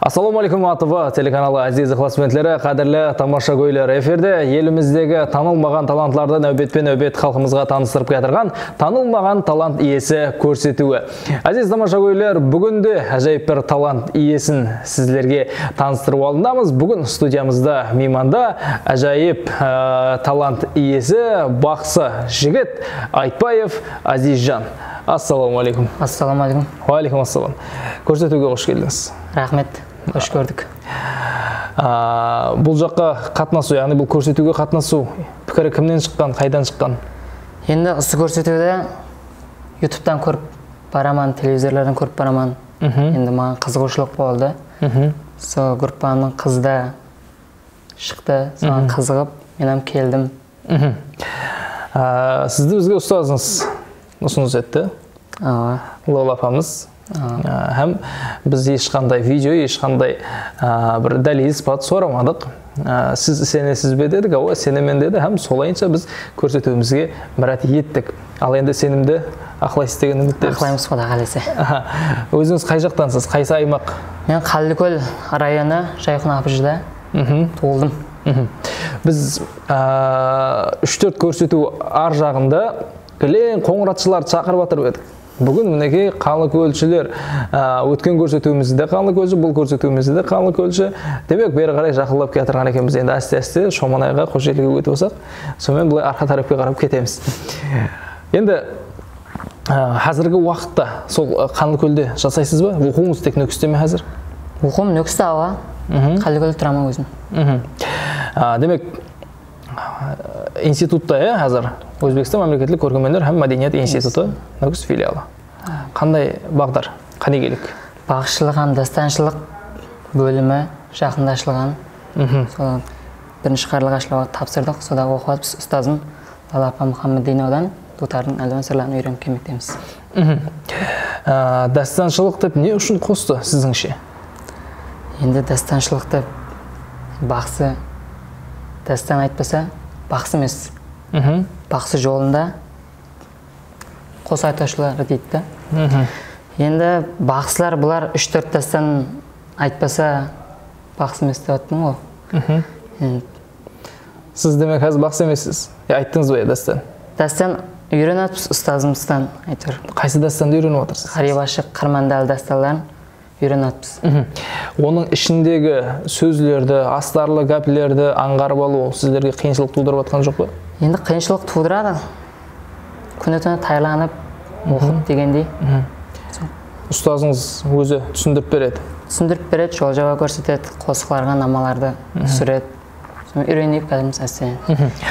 Ассалаумалейкум АТВ телеканалы азиз ықласмендері, қадірлі тамаша көйлер. Эфирде еліміздегі танылмаған талантларды нәубетпен-нәубет халқымызға таныстырып кетірген танылмаған талант иесі көрсетуі. Азиз тамаша көйлер, бүгінде әжайып бір талант иесін сіздерге таныстырып алдымыз. Бүгін студиямызда мейманда әжайып талант иесі бақсы жігіт Айтбаев Азизжан. Ассалаумалейкум. Ассалаумалейкум. Уалейкум ассалам. Көрсетуге қош келдіңіз. Рахмет. Қош көрдік. Бұл жаққа қатынасу, яғни бұл көрсетуге қатынасу пікірі кімнен шыққан, қайдан шыққан? Енді осы көрсетуде YouTube'дан көріп бараман, телевизорлардан көріп бараман. Енді маған қызығушылық болды. Сол группаның қызда шықты, соған қызығып, менім келдім. Сізді бізге ұстазыңыз ұсыныс етті. Лола апамыз. Һәм біз ешқандай видео, ешқандай бір дәлел испат сұрамадық. Сіз сенесіз бе дедік, сенемен деді. Һәм солайынша біз көрсетуімізге мұрат еттік. Ал енді сенімді ақылайсыз деген үміттеміз. Ақылаймыз Құда қаласа. Өзіңіз қай жақтансыз? Қайсы аймақ? Мен Қалдыкөл районы Жайқын Апыжыда туылдым. Біз 3-4 көрсету ар жағында кілең қоңыратшылар шақырып атыр едік. Бүгін мінеке қалы көлшілер, өткен көрсетуімізді қалы көлші, бұл көрсетуімізді қалы көлші. Демек, бері қарай жақылап кетірған екенбіз. Енді әсте-әсте Шоманайға Қожеліге өтіп болсақ, сонымен бұлай арқа тарапқа қарап кетеміз. Енді қазіргі уақытта сол қалы көлде жасайсыз ба? Оқуыңыз тек Нүкісте ме қазір? Оқуым Нүкісте ауа. Қалдыкөлде тұрамын өзім. Демек, институтта қазір Өзбекстан мемлекеттік көркемөнер һәм мәдениет институты Нүкіс филиалы. Қандай бағдар, қанегелік? Бағышшылық һәм дастаншылық бөлімі жақындашылған. Сол бірінші қарлығашылығы тапсырдық. Сода оқып ұстазым Лала апа Мұхаммединовадан Дутардың әлуан сырларын үйреніп келмектеміз. Дастаншылық деп не үшін қосты сізіңше? Енді дастаншылықты бақсы дастан айтпаса, бақсы емес. Бақсы жолында қос айтушылары дейді. Енді бақсылар бұлар 3-4 дастан айтпаса, бақсы емес деп аттың ғой. Сіз демек қазір бақсы емессіз? Айттыңыз ба дастан? Дастан үйреніп ұстазымыздан айтыр. Қайсы дастанды үйреніп отырсыз? Қарибашы Қырмандалы дасталарын үйреніппіз. Оның ішіндегі сөзлерді, астарлы гәпілерді аңғарып алу сіздерге қиыншылық тудырып жатқан жоқ па? Енді қиыншылық тудырады. Күні-түні тайланып, оқып дегендей. Ұстазыңыз өзі түсіндіріп береді? Түсіндіріп береді, жол жаба көрсетеді, қосықларға намаларды түсіреді. Үйренейік кәдіміз әстен.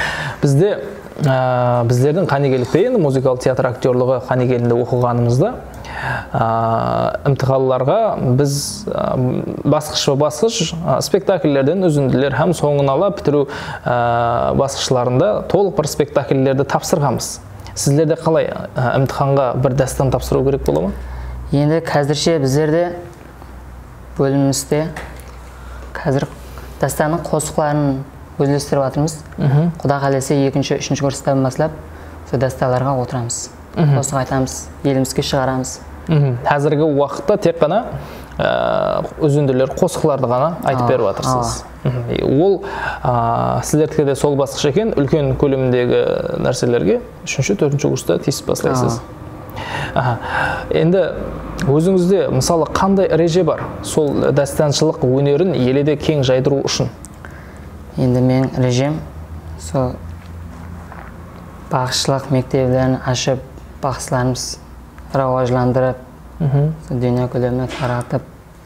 Біздердің Қанегелікте енді музыкалық театр актерлығы Қанегелінде оқығанымызда імтиханларға біз басқыш спектакльлерден үзінділер һәм соңын ала бітіру басқышларында толық бір спектакльлерді тапсырғанбыз. Сіздерде қалай імтиханға бір дастан тапсыру керек бола ма? Енді қазірше біздерде бөлімімізде қазір дастанның қосықларын өзлестіріп жатырмыз. Құда қаласа 2-3 курстан бастап сол дасталарға отырамыз. Қосық айтамыз, елімізге шығарамыз. Қазіргі уақытта тек қана үзінділер, қосықларды ғана айтып беріп жатырсыз. Ол сіздердікі де сол басқыш екен, үлкен көлеміндегі нәрселерге 3-4 курста тиісіп бастайсыз. Енді өзіңізде мысалы қандай ереже бар сол дастаншылық өнерін еледе кең жайдыру үшін? Енді мен ережем сол бағышшылық мектептерін ашып, бақсыларымыз рауажландырып, дүние көлеміне таратып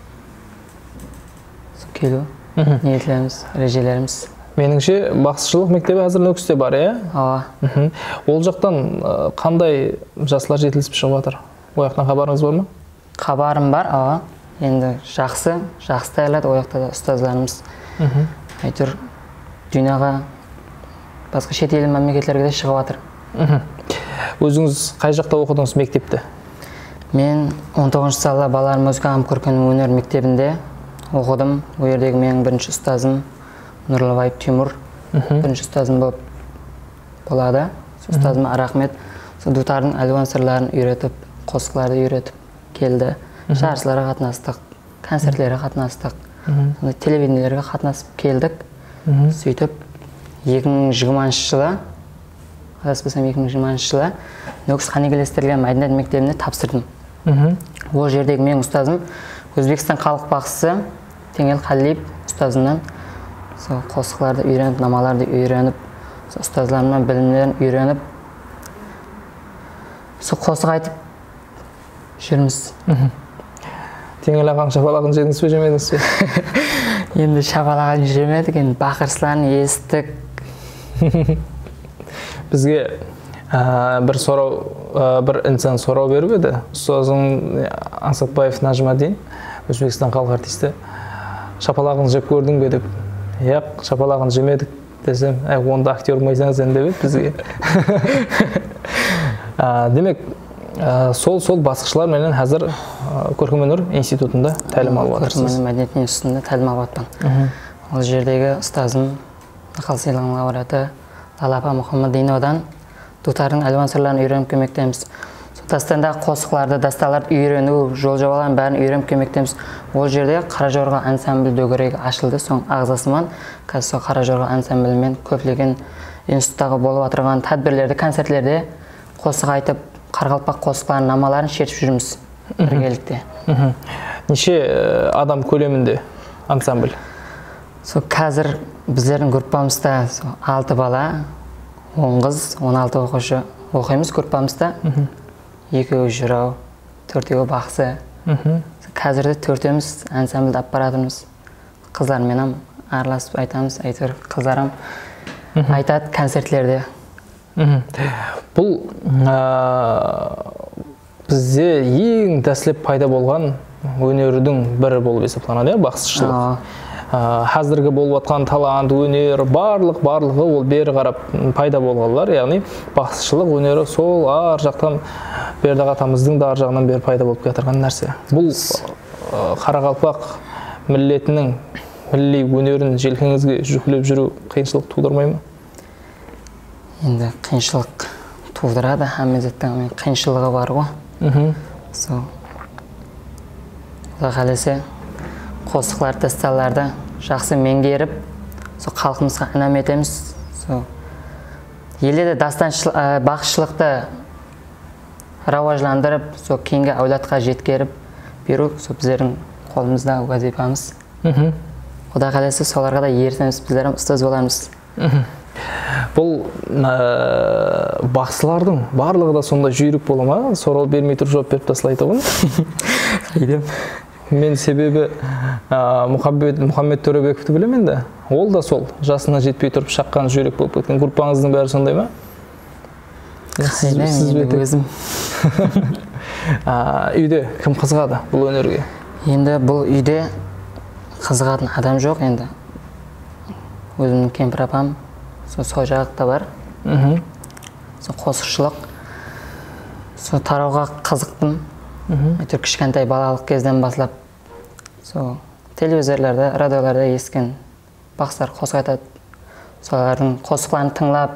келу ниеттеріміз, ережелеріміз. Меніңше бақсышылық мектебі қазір Нүкісте бар, иә? Ол жақтан қандай жасылар жетілісіп шығып жатыр? Ол жақтан хабарыңыз бар ма? Хабарым бар, енді жақсы тайлады, ол жақта да ұстазларымыз. Әйтеуір дүнияға басқа шет ел мемлекеттерге де шығып жатыр. Өзіңіз қай жақта оқыдыңыз мектепті? Мен 19 салда балалар музыка һәм көркемөнер мектебінде оқыдым. Ол жердегі менің бірінші ұстазым Нұрлыбаев Тимур. Бірінші ұстазым болады. Ұстазыма рахмет. Дутардың әлуан сырларын үйретіп, қосықларды үйретіп келді. Жарыстарға қатынастық. концерттерге қатынастық. Сондай телевидениелерге қатынасып келдік. Сөйтіп 2020 жылы, адаспасам 2020 жылы Нөкіс қанекелестірілген мәдениет мектебіне тапсырдым. Ол жердегі менің ұстазым Өзбекстан халық бақсысы Теңел Қалиев ұстазымнан сол қосықларды үйреніп, намаларды үйреніп, ұстазларымнан білімдерін үйреніп, сол қосық айтып жүрміз. Теңел ағаң шапалағын жедіңіз бе, жемедіңіз бе? Енді шапалағын жемедік, енді бақырсыларын естік. Бізге бір инсан сұрау беріп еді. Ұстазың Аңсатбаев Нажмадин, Өзбекстан халық артисті, шапалағын жеп көрдің бе деп. Яқ, шапалағын жемедік десем, онда актер болмайсаңыз енді деп бізге. Демек, сол басқышылар менен қазір көркемөнер институтында тәлім алып жатырсыз. Көркемөнер мәдениет институтында тәлім алып жатырмын. Ол жердегі ұстазым Нақал сыйлығының лауреаты Лалапа Мұхаммадиновадан Дутардың әлуан сырларын үйреніп көмектеміз. Дастандағы қосықларды, дасталарды үйрену, жол жабаларын бәрін үйреніп көмектеміз. Ол жерде Қаражорға ансамбль дөңгелегі ашылды. Соң ағзасымен қазір сол Қаражорға ансамблімен көптеген институттағы болып отырған тәдбірлерді, концертлерде қосық айтып, қарақалпақ қосықларын, намаларын шертіп жүрміз біргелікте. Неше адам көлемінде ансамбль? Сол қазір біздердің группамызда 6 бала, 10 қыз, 16 оқушы оқимыз группамызда. 2 жырау, 4 бақсы. Қазірде 4-іміз ансамбльді аппаратымыз. Қыздарменен араласып айтамыз, әйтеуір қыздарым айтады концертлерде. Бұл бізде ең тәсіліп пайда болған өнердің бірі болып есептелінеді, бақсышылық. Қазіргі болып жатқан талант, өнер, барлығы ол бері қарап пайда болғанлар, яғни бақсышылық өнері сол ар жақтан Бердіғ атамыздың да ар жағынан бері пайда болып кетірген нәрсе. Бұл Қарақалпақ миллетінің милли өнерін желкеңізге жүктеп жүру қиыншылық тудырмай ма? Енді қиыншылық тудырады, әмезеттің қиыншылығы бар ғой. Сол Құдай қаласа қосықлар, дасталарды жақсы меңгеріп, сол халқымызға інәм етеміз. Елде бақсышылықты рауажландырып, сол кейінгі әулетқа жеткеріп беру біздердің қолымызда вазифамыз. Құдай қаласа соларға да ертеміз, біздерім ұстаз боламыз. Бұл бақсылардың барлығы да сонда жүйрік бола ма? Сұрау бермей тұрып жауап беріп тастайды ғой. Мен себебі Мұхаммед Төребековті білемін де, ол да сол жасына жетпей тұрып шаққан жүйрік болып кеткен. Группаңыздың бәрі сондай ма? Өзім. Үйде кім қызығады бұл өнерге? Енді бұл үйде қызығатын адам жоқ енді. Өзімнің кемпір апам сол жақта бар. Сол қосықшылық. Сол тарауға қызықтым. Әйтеуір кішкентай балалық кезден бастап телевизорларда, радиоларда естіген бақсылар қосық айтады. Солардың қосықларын тыңлап,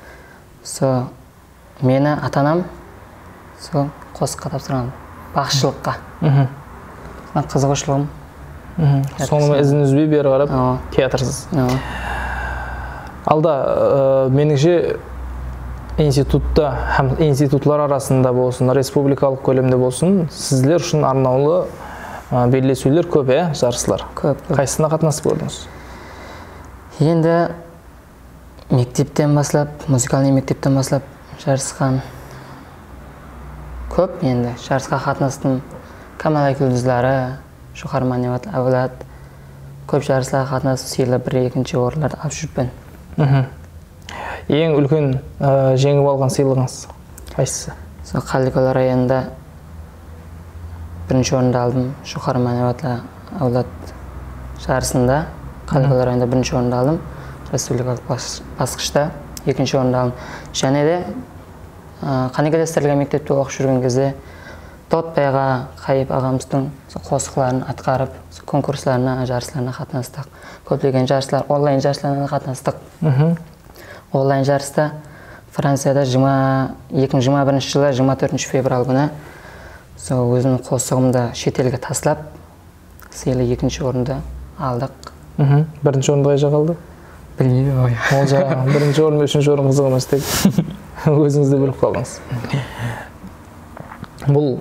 мені ата-анам қосыққа тапсырған бақсышылыққа. Қызығушылығым. Соңыма ізін үзбей бері қарап театрсыз. Алда меніңше институтта һәм институтлар арасында болсын, республикалық көлемде болсын, сіздер үшін арнаулы белдесулер көп, жарыстар. Көп. Қайсысына қатынасып көрдіңіз? Енді мектептен бастап, музыкальный мектептен бастап жарысқан көп. Енді жарысқа қатынастым. Камалай күлдізлары, Шухар Маневат, Әулат. Көп жарыстарға қатынасып, сыйлы 1-2 орынларды алып жүріппін. Ең үлкен жеңіп алған сыйлығыңыз қайсысы? Қаликөл районында 1-ші орынды алдым. Шухар Маневатла Әулат жарысында Қаликөл районында 1-ші орынды алдым. Республикалық басқышта 2-ші орынды алдым. Және де қанекелестірілген мектепте оқып жүрген кезде Тотбайға Қайып ағамыздың қосықларын атқарып, конкурсларына, жарысларына қатынастық. Көптеген жарыслар, онлайн жарысларына қатынастық. Онлайн жарыста Францияда 2021 жылы 24 февраль күні өзімнің қосығымды шетелге таслап, сыйлы екінші орынды алдық. Бірінші орында қай жақ алды? Білмеймін ой. Ол жағы бірінші орын, үшінші орын қызық емес тек өзіңізді біліп қалдыңыз. Бұл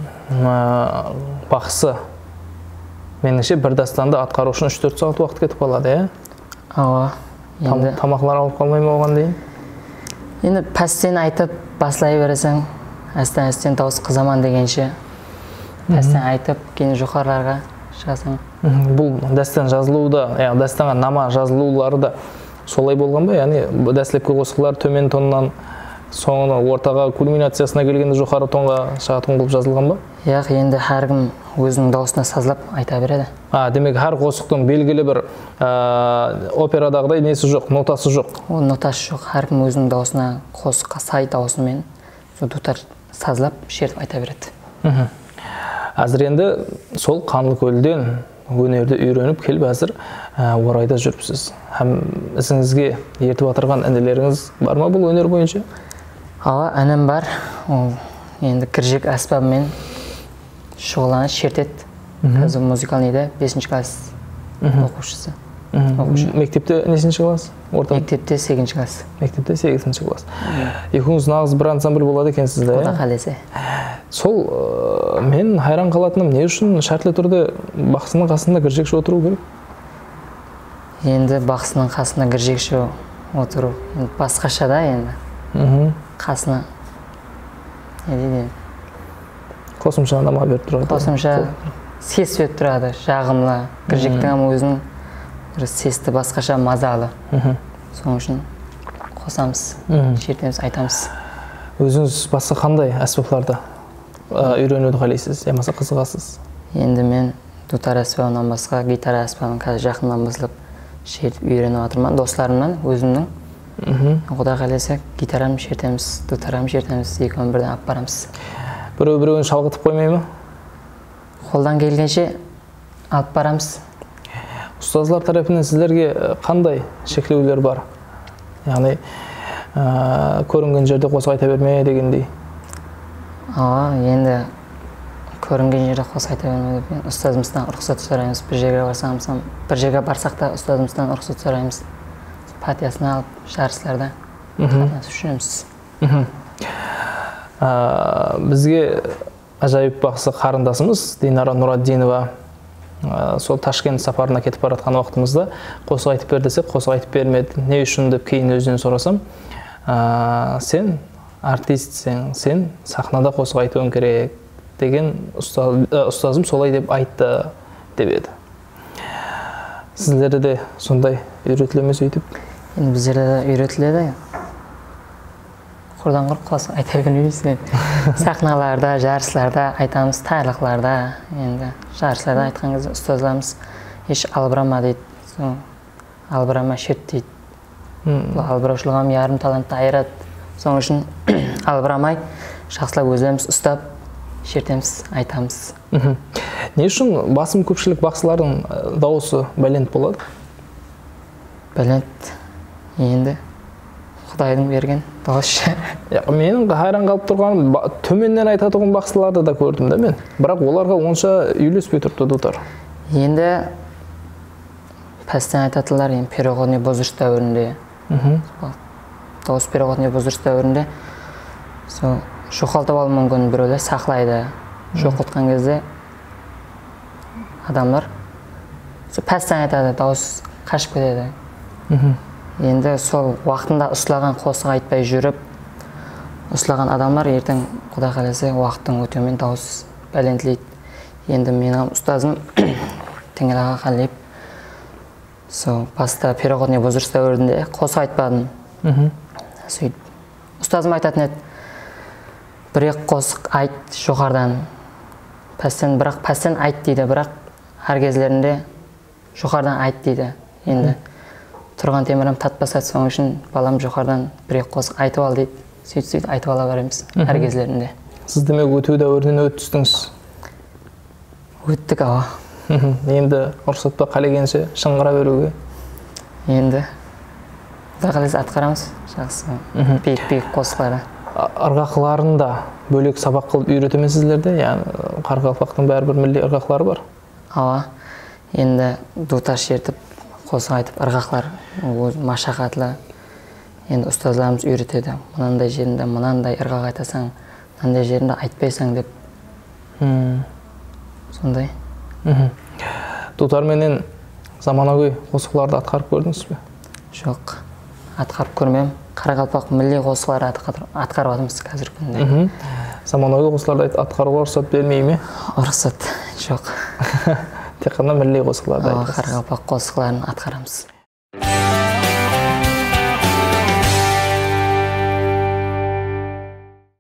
бақсы меніңше бір дастанды атқару үшін 3-4 сағат уақыт кетіп қалады, Ооба. Тамақлар алып қалмай ма оған дейін? Енді пәстен айтып басылай бересің, әстен дауыс қызаман дегенше пәстен айтып кейін жоғарыларға шығасың. Бұл дәстен жазылуы яғни дәстанға нама жазылулары да солай болған ба? Яғни дәстілепке қосықлар төмен тоннан соңына ортаға кульминациясына келгенде жоғары тонға шығатын қылып жазылған ба? Яғни енді әркім өзінің дауысына сазлап айта береді. Демек әр қосықтың белгілі бір операдағыдай несі жоқ, нотасы жоқ. Ол нотасы жоқ, әркім өзінің дауысына қосыққа сай даусымен дутар сазлап шертіп айта береді. Әзір енді сол Қанлыкөлден өнерді үйреніп келіп әзір орайда жүріпсіз. Һәм ісіңізге ертіп отырған інілеріңіз бар ма бұл өнер бойынша? Ооба, інім бар. Ол енді кіржек аспабымен шұғыланы шертеді. Қазір музыкалныйда 5-ші класс оқушысы. Мектепте нешінші класс? Мектепте 8-ші класс. Мектепте 8-ші класс. Екеуіңіз нағыз бір ансамбль болады екенсіз, Құда қаласа. Сол мен хайран қалатыным, не үшін шартлы түрде бақсының қасында кіржекші отыру керек? Енді бақсының қасында кіржекші отыру басқаша да енді. Қасына не дейді? Қосымша нама беріп тұрады. Қосымша сес беріп тұрады, жағымлы. Кіржектің өзінің сесті басқаша мазалы. Соның үшін қосамыз, шертеміз, айтамыз. Өзіңіз басқа қандай әспаптарды үйренуді қалайсыз, ямаса қызығасыз? Енді мен дутар әспабынан басқа гитара әспабын қазір жақыннан басылып шертіп үйреніп отырмын. Достарымнан өзімнің Құда қаласа гитарам шертеміз, дутарам шертеміз, екеуін бірден алып барамыз. Біреу-біреуін шалғытып қоймай ма? Қолдан келгенше алып барамыз. Ұстазлар тарапынан сіздерге қандай шектеулер бар? Яғни көрінген жерде қосық айта берме дегендей. Енді көрінген жерде қосық айта берме деп ұстазымыздан рұқсат сұраймыз. Бір жерге барсақ та ұстазымыздан рұқсат сұраймыз. Партиясына алып жарыстарда жүреміз. Бізге ажайып бақсы қарындасымыз Динара Нұраддинова сол Ташкент сапарына кетіп баратқан уақытымызда қосық айтып бер десек, қосық айтып бермеді. Не үшін деп кейін өзінен сұрасам, сен артистсің, сен сахнада қосық айтуың керек деген ұстазым солай деп айтты деп еді. Сіздерде де сондай үйретіле ме сөйтіп? Енді біздерде де үйретіледі. Құрдан құр қосық айта бермейміз. Сахналарда, жарыстарда айтамыз, тайлықларда, енді жарыстарда айтқан кезде ұстазlarımız еш албырама дейді. Албырама шерт дейді. Бұл албыраушылығым ярым талантты айырады. Соның үшін албырамай, жақсылап өзіміз ұстап, шертеміз, айтамыз. Не үшін басым көпшілік бақсылардың дауысы бәлент болады? Бәлент енді Құдайдың берген дауысы. Менің хайран қалып тұрған төменнен айтатұғын бақсыларды да көрдім де мен. Бірақ оларға онша үйлеспей тұрыпты дутар. Енді пәстен айтатылар, переходный возраст дәуірінде. Дауыс переходный возраст дәуірінде. Жоқалтып алу мүмкін біреулер сақлайды. Жоқалтқан кезде адамдар пәстен айтады, дауыс қашып кетеді. Енді сол уақытында ұсылаған қосық айтпай жүріп, ұсылаған адамдар ертең Құда қаласа уақыттың өтуімен дауыс бәлентілейді. Енді менің ұстазым Теңел аға қалеп, сол баста переходный возраст дәуірінде қосық айтпадым. Ұстазым айтатын еді, бір-ек қосық айт жоғардан, бірақ пәстен айт дейді, бірақ әр кезлерінде жоғардан айт дейді. Енді тұрған темірім татпасады, соң үшін балам жоғардан бір-ек қосық айтып ал дейді. Сөйтіп айтып ала барамыз әр кезлерінде. Сіз демек өту дәуірінен өттіңіз? Өттік, ава. Енді ұрсат па қалегенше шыңғыра беруге? Енді Құда қаласа атқарамыз, жақсы. Бейік қосықлары. Ырғақларын да бөлек сабақ қылып үйретемесіздерде? Яғни Қарақалпақтың бәрібір милли ырғақлары бар? Ава. енді дутар шертіп қосық айтып ырғақлар машақатлы. Енді ұстаздарымыз үйретеді, мынандай жерінде мынандай ырғақ айтасаң, мынандай жерінде айтпайсаң деп. Сондай. Дутар менен заманауи қосықларды атқарып көрдіңіз бе? Жоқ, атқарып көрмем. Қарақалпақ милли қосықларды атқарып жатырмыз қазіргі күнде. Заманауи қосықларды атқаруға рұқсат бермей ме? Рұқсат жоқ. Тек қана милли қосықларды айтасыз. Қарақалпақ қосықларын атқарамыз.